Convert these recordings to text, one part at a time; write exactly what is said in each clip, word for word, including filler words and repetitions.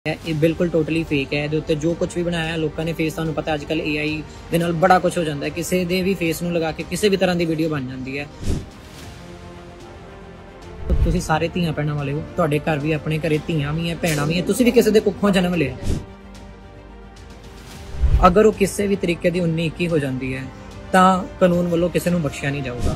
ਇਹ ਬਿਲਕੁਲ totally fake ਹੈ। ਇਹਦੇ ਉੱਤੇ ਜੋ ਕੁਝ ਵੀ ਬਣਾਇਆ ਲੋਕਾਂ ਨੇ ਫੇਸ, ਤੁਹਾਨੂੰ ਪਤਾ ਅੱਜ ਕੱਲ ਏ ਆਈ ਦੇ ਨਾਲ ਬੜਾ ਕੁਝ ਹੋ ਜਾਂਦਾ ਹੈ। ਕਿਸੇ ਦੇ ਵੀ ਫੇਸ ਨੂੰ ਲਗਾ ਕੇ ਕਿਸੇ ਵੀ ਤਰ੍ਹਾਂ ਦੀ ਵੀਡੀਓ ਬਣ ਜਾਂਦੀ ਹੈ। ਤੁਸੀਂ ਸਾਰੇ ਧੀਆਂ ਭੈਣਾਂ ਵਾਲੇ ਹੋ, ਤੁਹਾਡੇ ਘਰ ਵੀ ਆਪਣੇ ਘਰੇ ਧੀਆਂ ਵੀ ਹੈ, ਭੈਣਾਂ ਵੀ ਹੈ, ਤੁਸੀਂ ਵੀ ਕਿਸੇ ਦੇ ਕੁੱਖੋਂ ਜਨਮ ਲਿਆ। ਅਗਰ ਉਹ ਕਿਸੇ ਵੀ ਤਰੀਕੇ ਦੀ ਉੱਨੀ ਇੱਕੀ ਹੋ ਜਾਂਦੀ ਹੈ ਤਾਂ ਕਾਨੂੰਨ ਵੱਲੋਂ ਕਿਸੇ ਨੂੰ ਬਖਸ਼ਿਆ ਨਹੀਂ ਜਾਊਗਾ।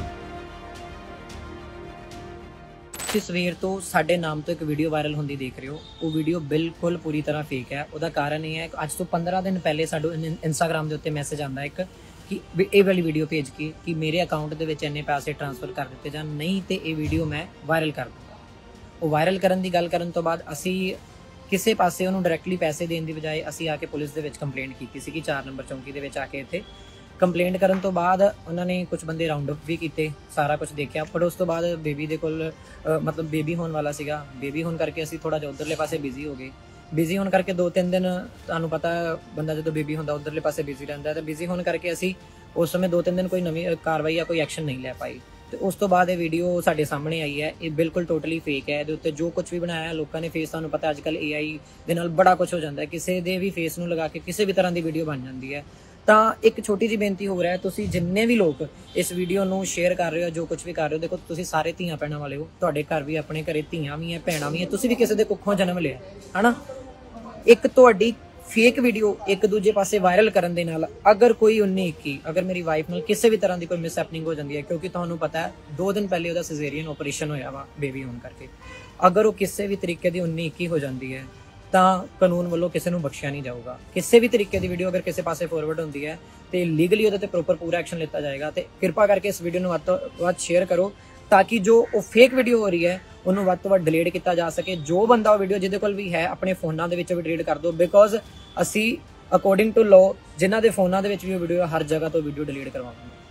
ਸਵੇਰ ਤੋਂ ਸਾਡੇ ਨਾਮ ਤੋਂ ਇੱਕ ਵੀਡੀਓ ਵਾਇਰਲ ਹੁੰਦੀ ਦੇਖ ਰਹੇ ਹੋ, ਉਹ ਵੀਡੀਓ ਬਿਲਕੁਲ ਪੂਰੀ ਤਰ੍ਹਾਂ ਫੇਕ ਹੈ। ਉਹਦਾ ਕਾਰਨ ਇਹ ਹੈ ਕਿ ਅੱਜ ਤੋਂ ਪੰਦਰਾਂ ਦਿਨ ਪਹਿਲੇ ਸਾਡੇ ਇੰਸਟਾਗ੍ਰਾਮ ਦੇ ਉੱਤੇ ਮੈਸੇਜ ਆਉਂਦਾ ਇੱਕ ਕਿ ਇਹ ਵਾਲੀ ਵੀਡੀਓ ਭੇਜ ਕੇ ਕਿ ਮੇਰੇ ਅਕਾਊਂਟ ਦੇ ਵਿੱਚ ਇੰਨੇ ਪੈਸੇ ਟ੍ਰਾਂਸਫਰ ਕਰ ਦਿੱਤੇ ਜਾਣ, ਨਹੀਂ ਤੇ ਇਹ ਵੀਡੀਓ ਮੈਂ ਵਾਇਰਲ ਕਰ ਦੂੰਗਾ। ਉਹ ਵਾਇਰਲ ਕਰਨ ਦੀ ਗੱਲ ਕਰਨ ਤੋਂ ਬਾਅਦ ਅਸੀਂ ਕਿਸੇ ਪਾਸੇ ਉਹਨੂੰ ਡਾਇਰੈਕਟਲੀ ਪੈਸੇ ਦੇਣ ਦੀ ਬਜਾਏ ਅਸੀਂ ਆ ਕੇ ਪੁਲਿਸ ਦੇ ਵਿੱਚ ਕੰਪਲੇਂਟ ਕੀਤੀ ਸੀ ਕਿ ਚਾਰ ਨੰਬਰ ਚੌਂਕੀ ਦੇ ਵਿੱਚ ਆ ਕੇ ਇੱਥੇ ਕੰਪਲੇਂਟ ਕਰਨ ਤੋਂ ਬਾਅਦ ਉਹਨਾਂ ਨੇ ਕੁਝ ਬੰਦੇ ਰਾਉਂਡ ਅਪ ਵੀ ਕੀਤੇ, ਸਾਰਾ ਕੁਝ ਦੇਖਿਆ। ਪਰ ਉਸ ਤੋਂ ਬਾਅਦ ਬੇਬੀ ਦੇ ਕੋਲ ਮਤਲਬ ਬੇਬੀ ਹੋਣ ਵਾਲਾ ਸੀਗਾ, ਬੇਬੀ ਹੋਣ ਕਰਕੇ ਅਸੀਂ ਥੋੜਾ ਜਿਹਾ ਉਧਰਲੇ ਪਾਸੇ ਬਿਜ਼ੀ ਹੋ ਗਏ। ਬਿਜ਼ੀ ਹੋਣ ਕਰਕੇ ਦੋ ਤਿੰਨ ਦਿਨ, ਤੁਹਾਨੂੰ ਪਤਾ ਬੰਦਾ ਜਦੋਂ ਬੇਬੀ ਹੁੰਦਾ ਉਧਰਲੇ ਪਾਸੇ ਬਿਜ਼ੀ ਰਹਿੰਦਾ, ਤੇ ਬਿਜ਼ੀ ਹੋਣ ਕਰਕੇ ਅਸੀਂ ਉਸ ਸਮੇਂ ਦੋ ਤਿੰਨ ਦਿਨ ਕੋਈ ਨਵੀਂ ਕਾਰਵਾਈ ਜਾਂ ਕੋਈ ਐਕਸ਼ਨ ਨਹੀਂ ਲੈ ਪਾਈ। ਤੇ ਉਸ ਤੋਂ ਬਾਅਦ ਇਹ ਵੀਡੀਓ ਸਾਡੇ ਸਾਹਮਣੇ ਆਈ ਹੈ। ਇਹ ਬਿਲਕੁਲ ਟੋਟਲੀ ਫੇਕ ਹੈ। ਇਹਦੇ ਉੱਤੇ ਜੋ ਕੁਝ ਵੀ ਬਣਾਇਆ ਲੋਕਾਂ ਨੇ ਫੇਸ, ਤੁਹਾਨੂੰ ਪਤਾ ਅੱਜ ਕੱਲ ਏ ਆਈ ਦੇ ਨਾਲ ਬੜਾ ਕੁਝ ਹੋ ਜਾਂਦਾ ਹੈ। ਕਿਸੇ ਦੇ ਵੀ ਫੇਸ ਨੂੰ ਲਗਾ ਕੇ ਕਿਸੇ ਵੀ ਤਰ੍ਹਾਂ ਦੀ ਵੀਡੀਓ ਬਣ ਜਾਂਦੀ ਹੈ। ਤਾਂ ਇੱਕ ਛੋਟੀ ਜਿਹੀ ਬੇਨਤੀ ਹੋ ਰਿਹਾ ਹੈ, ਤੁਸੀਂ ਜਿੰਨੇ ਵੀ ਲੋਕ ਇਸ ਵੀਡੀਓ ਨੂੰ ਸ਼ੇਅਰ ਕਰ ਰਹੇ ਹੋ, ਜੋ ਕੁਝ ਵੀ ਕਰ ਰਹੇ ਹੋ, ਦੇਖੋ ਤੁਸੀਂ ਸਾਰੇ ਧੀਆਂ ਭੈਣਾਂ ਵਾਲੇ ਹੋ, ਤੁਹਾਡੇ ਘਰ ਵੀ ਆਪਣੇ ਘਰੇ ਧੀਆਂ ਵੀ ਹੈ, ਭੈਣਾਂ ਵੀ ਹੈ, ਤੁਸੀਂ ਵੀ ਕਿਸੇ ਦੇ ਕੁੱਖੋਂ ਜਨਮ ਲਿਆ, ਹਨਾ। ਇੱਕ ਤੁਹਾਡੀ ਫੇਕ ਵੀਡੀਓ ਇੱਕ ਦੂਜੇ ਪਾਸੇ ਵਾਇਰਲ ਕਰਨ ਦੇ ਨਾਲ ਅਗਰ ਕੋਈ ਉੱਨੀ ਇੱਕੀ ਅਗਰ ਮੇਰੀ ਵਾਈਫ ਨਾਲ ਕਿਸੇ ਵੀ ਤਰ੍ਹਾਂ ਦੀ ਕੋਈ ਮਿਸਹੈਪਨਿੰਗ ਹੋ ਜਾਂਦੀ ਹੈ, ਕਿਉਂਕਿ ਤੁਹਾਨੂੰ ਪਤਾ ਹੈ ਦੋ ਦਿਨ ਪਹਿਲੇ ਉਹਦਾ ਸਿਜ਼ੇਰੀਅਨ ਆਪਰੇਸ਼ਨ ਹੋਇਆ ਵਾ ਬੇਬੀ ਹੋਣ ਕਰਕੇ, ਅਗਰ ਉਹ ਕਿਸੇ ਵੀ ਤਰੀਕੇ ਦੀ ਉੱਨੀ ਇੱਕੀ ਹੋ ਜਾਂਦੀ ਹੈ ਤਾਂ ਕਾਨੂੰਨ ਵੱਲੋਂ ਕਿਸੇ ਨੂੰ ਬਖਸ਼ਿਆ ਨਹੀਂ ਜਾਊਗਾ। ਕਿਸੇ ਵੀ ਤਰੀਕੇ ਦੀ ਵੀਡੀਓ ਅਗਰ ਕਿਸੇ ਪਾਸੇ ਫੋਰਵਰਡ ਹੁੰਦੀ ਹੈ ਤੇ ਲੀਗਲੀ ਉਹਦੇ ਤੇ ਪ੍ਰੋਪਰ ਪੂਰਾ ਐਕਸ਼ਨ ਲਿੱਤਾ ਜਾਏਗਾ। ਤੇ ਕਿਰਪਾ ਕਰਕੇ ਇਸ ਵੀਡੀਓ ਨੂੰ ਵੱਧ ਤੋਂ ਵੱਧ ਸ਼ੇਅਰ ਕਰੋ ਤਾਂ ਕਿ ਜੋ ਉਹ ਫੇਕ ਵੀਡੀਓ ਹੋ ਰਹੀ ਹੈ ਉਹਨੂੰ ਵੱਧ ਤੋਂ ਵੱਧ ਡਿਲੀਟ ਕੀਤਾ ਜਾ ਸਕੇ। ਜੋ ਬੰਦਾ ਉਹ ਵੀਡੀਓ ਜਿਹਦੇ ਕੋਲ ਵੀ ਹੈ ਆਪਣੇ ਫੋਨਾਂ ਦੇ ਵਿੱਚ ਵੀ ਡਿਲੀਟ ਕਰ ਦਿਓ, ਬਿਕੋਜ਼ ਅਸੀਂ ਅਕੋਰਡਿੰਗ ਟੂ ਲਾਅ ਜਿਨ੍ਹਾਂ ਦੇ ਫੋਨਾਂ ਦੇ ਵਿੱਚ ਵੀ ਉਹ ਵੀਡੀਓ ਹਰ ਜਗ੍ਹਾ ਤੋਂ ਵੀਡੀਓ ਡਿਲੀਟ ਕਰਵਾਵਾਂਗੇ।